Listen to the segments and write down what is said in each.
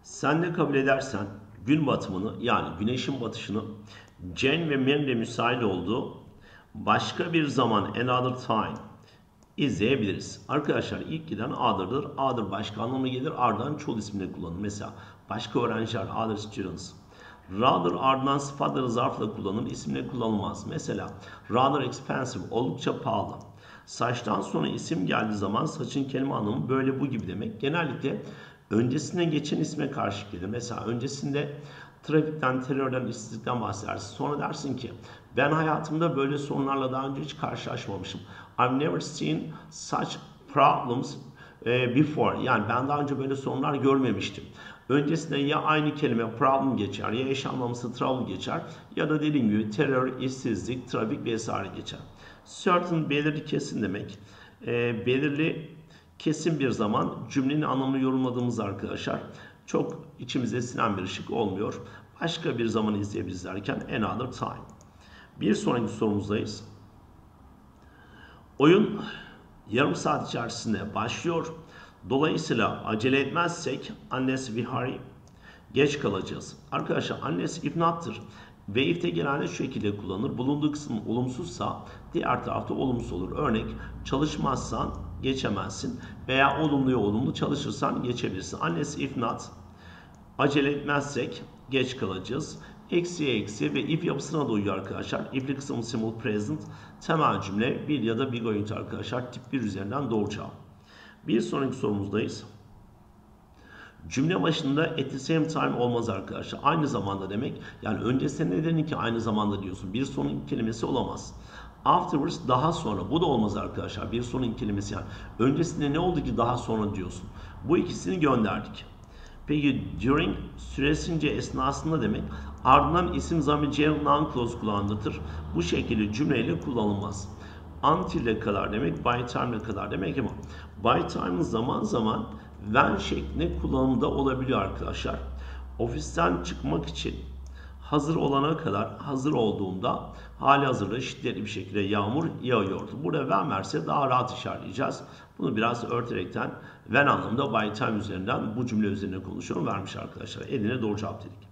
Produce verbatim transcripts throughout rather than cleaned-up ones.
Sen de kabul edersen gün batımını yani güneşin batışını Jane ve Mary'le müsait olduğu başka bir zaman another time izleyebiliriz. Arkadaşlar ilk giden other'dır. Other başka anlamına gelir. Ardından çoğul ismini kullanır. Mesela başka öğrenciler, other students. Rather ardından sıfatları zarfla kullanır. İsimle kullanılmaz. Mesela rather expensive oldukça pahalı. Saçtan sonra isim geldiği zaman saçın kelime anlamı böyle bu gibi demek. Genellikle öncesine geçen isme karşı gelir. Mesela öncesinde trafikten, terörden, işsizlikten bahsedersin. Sonra dersin ki ben hayatımda böyle sorunlarla daha önce hiç karşılaşmamışım. I've never seen such problems before. Yani ben daha önce böyle sorunlar görmemiştim. Öncesinde ya aynı kelime problem geçer ya eş anlamlısı trouble geçer ya da dediğim gibi terör, işsizlik, trafik vesaire geçer. Certain belirli kesin demek. E, belirli kesin bir zaman cümlenin anlamını yorumladığımız arkadaşlar çok içimize sinen bir ışık olmuyor. Başka bir zaman izleyebiliriz derken another time. Bir sonraki sorumuzdayız. Oyun yarım saat içerisinde başlıyor. Dolayısıyla acele etmezsek unless we hurry geç kalacağız. Arkadaşlar unless if not'tır. Ve if'te genelde şu şekilde kullanılır. Bulunduğu kısım olumsuzsa diğer tarafta olumsuz olur. Örnek çalışmazsan geçemezsin veya olumluya olumlu çalışırsan geçebilirsin. Unless if not acele etmezsek geç kalacağız. Eksiye eksi ve if yapısına da uyuyor arkadaşlar. If'li kısım simple present temel cümle will ya da be going arkadaşlar tip bir üzerinden doğru cevap. Bir sonraki sorumuzdayız. Cümle başında at the same time olmaz arkadaşlar. Aynı zamanda demek. Yani öncesinde neden ki aynı zamanda diyorsun. Bir sonraki kelimesi olamaz. Afterwards daha sonra. Bu da olmaz arkadaşlar. Bir sonraki kelimesi yani. Öncesinde ne oldu ki daha sonra diyorsun. Bu ikisini gönderdik. Peki during süresince esnasında demek. Ardından isim zamir gerund noun clause kullanılır. Bu şekilde cümleyle kullanılmaz. Until'e kadar demek, by time'e kadar demek ama by time zaman zaman when şeklinde kullanımda olabiliyor arkadaşlar. Ofisten çıkmak için hazır olana kadar hazır olduğunda hali hazırda şiddetli bir şekilde yağmur yağıyordu. Burada when verse daha rahat işaretleyeceğiz. Bunu biraz örterekten when anlamında by time üzerinden bu cümle üzerine konuşuyorum vermiş arkadaşlar. Eline doğru cevap dedik.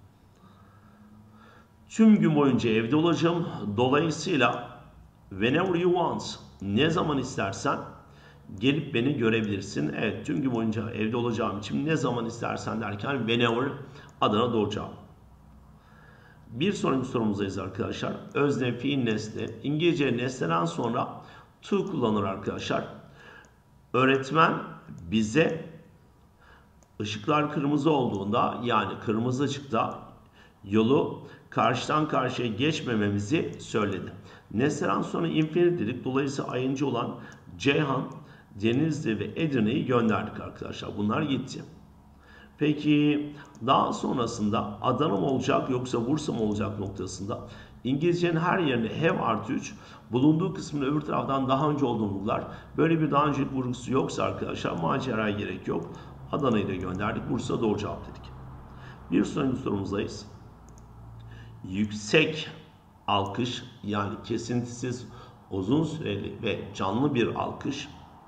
Tüm gün boyunca evde olacağım. Dolayısıyla whenever you want, ne zaman istersen gelip beni görebilirsin. Evet, tüm gün boyunca evde olacağım için ne zaman istersen derken whenever adına doğru cevap. Bir sonraki sorumuzdayız arkadaşlar. Özne, fiil, nesne. İngilizce nesneden sonra to kullanır arkadaşlar. Öğretmen bize ışıklar kırmızı olduğunda yani kırmızı ışıkta yolu karşıdan karşıya geçmememizi söyledi. Nesneden sonra infinitive dolayısıyla ayıncı olan Ceyhan, Denizli ve Edirne'yi gönderdik arkadaşlar. Bunlar gitti. Peki daha sonrasında Adana mı olacak yoksa Bursa mı olacak noktasında İngilizcenin her yerine have artı üç bulunduğu kısmın öbür taraftan daha önce olduğunu vurgular. Böyle bir daha öncelik vurgusu yoksa arkadaşlar maceraya gerek yok. Adana'yı da gönderdik. Bursa doğru cevap dedik. Bir sonraki sorumuzdayız. Yüksek alkış yani kesintisiz uzun süreli ve canlı bir alkış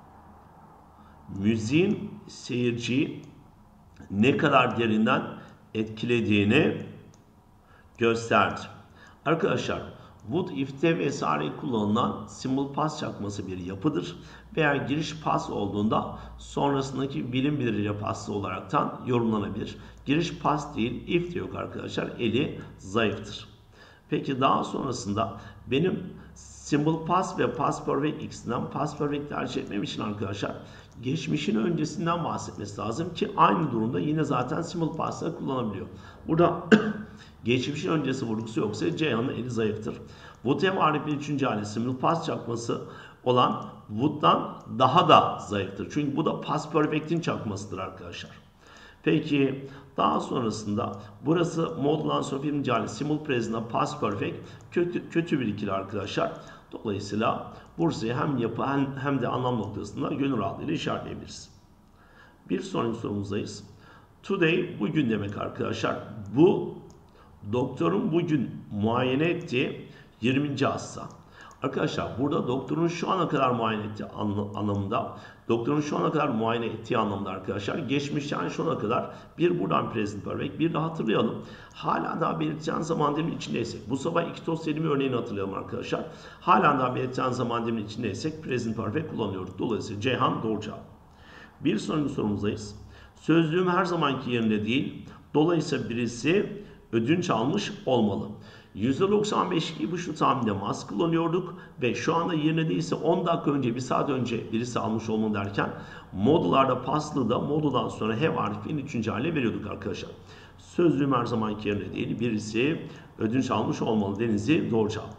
müziğin seyirciyi ne kadar derinden etkilediğini gösterdi. Arkadaşlar would if'te vesaire kullanılan simple past çakması bir yapıdır veya giriş pas olduğunda sonrasındaki birim biliriyle paslı olaraktan yorumlanabilir. Giriş pas değil if de yok arkadaşlar eli zayıftır. Peki daha sonrasında benim simple past ve past perfect ikisinden past perfect tercih etmem için arkadaşlar geçmişin öncesinden bahsetmesi lazım ki aynı durumda yine zaten simple past'ı kullanabiliyor. Burada geçmişin öncesi vurgusu yoksa Ceyhan'ın eli zayıftır. Would have harfinin üçüncü hali simple past çakması olan would'dan daha da zayıftır. Çünkü bu da past perfect'in çakmasıdır arkadaşlar. Peki daha sonrasında burası modulan sonra birinci hali simple present'da past perfect kötü, kötü bir ikili arkadaşlar. Dolayısıyla Bursa'yı hem yapı hem, hem de anlam noktasında gönül rahatlığıyla işaretleyebiliriz. Bir sonraki sorumuzdayız. Today bugün demek arkadaşlar. Bu doktorun bugün muayene ettiği yirminci hasta. Arkadaşlar burada doktorun şu ana kadar muayene ettiği anlamında, doktorun şu ana kadar muayene ettiği anlamda arkadaşlar, geçmişten şu ana kadar bir buradan present perfect, bir de hatırlayalım. Hala daha belirtilen zaman diliminin içindeysek, bu sabah iki tost yediğimi örneğini hatırlayalım arkadaşlar. Hala daha belirtilen zaman diliminin içindeysek present perfect kullanıyoruz. Dolayısıyla Ceyhan doğru cevap. Bir sonraki sorumuzdayız. Sözlüğüm her zamanki yerinde değil. Dolayısıyla birisi ödünç almış olmalı. yüzde doksan beş gibi şu tahminde must kullanıyorduk ve şu anda yerine değilse on dakika önce, bir saat önce birisi almış olmalı derken modlarda paslı da modudan sonra have harfinin üçüncü haline veriyorduk arkadaşlar. Sözlüğüm her zamanki yerinde değil. Birisi ödünç almış olmalı. Denizli doğru cevap.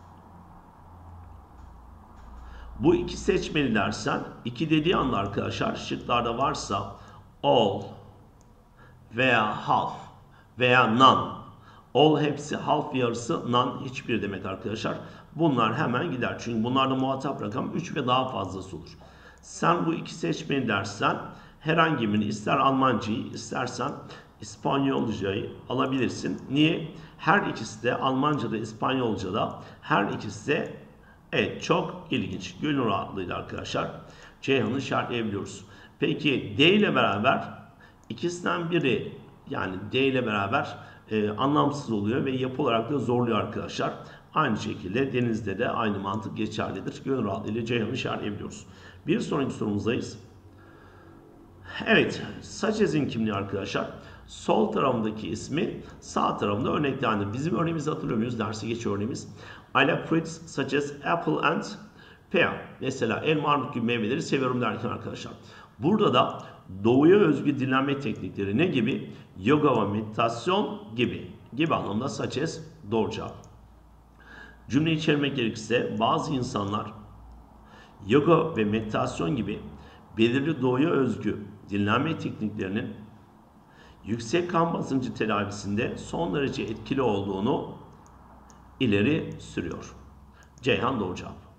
Bu iki seçmeli dersen, iki dediği anda arkadaşlar şıklarda varsa all veya half veya none. All hepsi, half yarısı, none hiçbir demek arkadaşlar. Bunlar hemen gider. Çünkü bunlarda muhatap rakam üç ve daha fazlası olur. Sen bu iki seçmeni dersen herhangi birini, ister Almancayı istersen İspanyolcayı alabilirsin. Niye? Her ikisi de Almanca'da, İspanyolca'da her ikisi de evet çok ilginç. Gönül rahatlığıyla arkadaşlar Ceyhan'ı işaretleyebiliyoruz. Peki D ile beraber ikisinden biri, yani D ile beraber e, anlamsız oluyor ve yapı olarak da zorluyor arkadaşlar. Aynı şekilde denizde de aynı mantık geçerlidir. Gönül rahatlığıyla Ceyhan'ı işaretleyebiliyoruz. Bir sonraki sorumuzdayız. Evet, Suchez'in kimliği arkadaşlar. Sol tarafındaki ismi sağ tarafında örneklendi. Bizim örneğimizi hatırlıyor muyuz? Dersi geçiyor örneğimiz. I like fruits such as apple and pear. Mesela elma, armut gibi meyveleri seviyorum derken arkadaşlar. Burada da doğuya özgü dinlenme teknikleri ne gibi? Yoga ve meditasyon gibi. Gibi anlamda such as doğru cevap. Cümleyi çevirmek gerekirse bazı insanlar yoga ve meditasyon gibi belirli doğuya özgü dinlenme tekniklerinin yüksek kan basıncı tedavisinde son derece etkili olduğunu ileri sürüyor. Ceyhan doğru cevap.